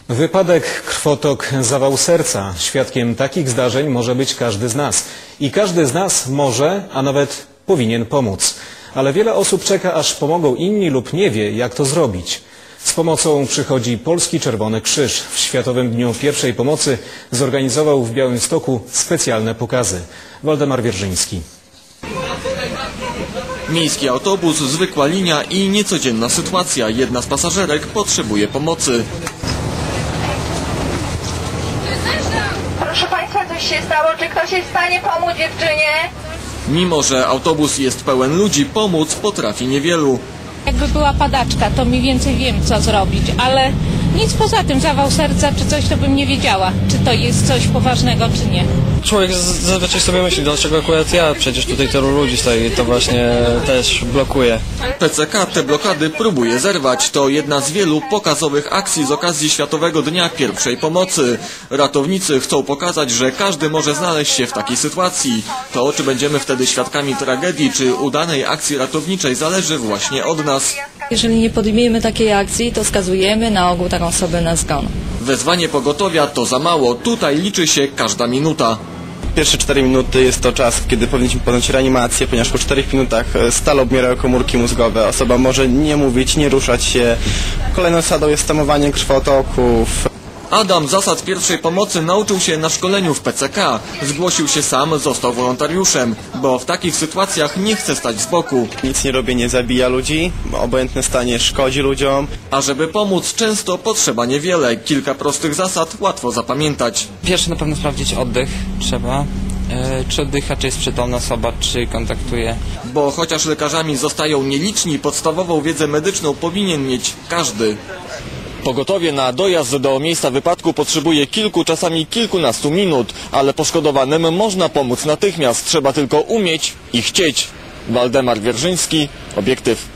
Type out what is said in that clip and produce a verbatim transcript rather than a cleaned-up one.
Wypadek, krwotok, zawał serca. Świadkiem takich zdarzeń może być każdy z nas. I każdy z nas może, a nawet powinien pomóc. Ale wiele osób czeka, aż pomogą inni lub nie wie, jak to zrobić. Z pomocą przychodzi Polski Czerwony Krzyż. W Światowym Dniu Pierwszej Pomocy zorganizował w Białymstoku specjalne pokazy. Waldemar Wierzyński. Miejski autobus, zwykła linia i niecodzienna sytuacja. Jedna z pasażerek potrzebuje pomocy. Proszę Państwa, coś się stało? Czy ktoś jest w stanie pomóc dziewczynie? Mimo że autobus jest pełen ludzi, pomóc potrafi niewielu. Jakby była padaczka, to mniej więcej wiem, co zrobić, ale nic poza tym, zawał serca czy coś, to bym nie wiedziała, czy to jest coś poważnego, czy nie. Człowiek zazwyczaj sobie myśli, dlaczego akurat ja, przecież tutaj tylu ludzi stoi, to właśnie też blokuje. P C K te blokady próbuje zerwać. To jedna z wielu pokazowych akcji z okazji Światowego Dnia Pierwszej Pomocy. Ratownicy chcą pokazać, że każdy może znaleźć się w takiej sytuacji. To, czy będziemy wtedy świadkami tragedii, czy udanej akcji ratowniczej, zależy właśnie od nas. Jeżeli nie podejmiemy takiej akcji, to skazujemy na ogół taką osobę na zgon. Wezwanie pogotowia to za mało. Tutaj liczy się każda minuta. Pierwsze cztery minuty jest to czas, kiedy powinniśmy podjąć reanimację, ponieważ po czterech minutach stale obmierają komórki mózgowe. Osoba może nie mówić, nie ruszać się. Kolejną zasadą jest tamowanie krwotoków. Adam zasad pierwszej pomocy nauczył się na szkoleniu w P C K. Zgłosił się sam, został wolontariuszem, bo w takich sytuacjach nie chce stać z boku. Nic nie robię, nie zabija ludzi, obojętne stanie szkodzi ludziom. A żeby pomóc, często potrzeba niewiele. Kilka prostych zasad łatwo zapamiętać. Pierwsze na pewno sprawdzić oddech trzeba. E, czy oddycha, czy jest przytomna osoba, czy kontaktuje. Bo chociaż lekarzami zostają nieliczni, podstawową wiedzę medyczną powinien mieć każdy. Pogotowie na dojazd do miejsca wypadku potrzebuje kilku, czasami kilkunastu minut, ale poszkodowanym można pomóc natychmiast. Trzeba tylko umieć i chcieć. Waldemar Wierzyński, Obiektyw.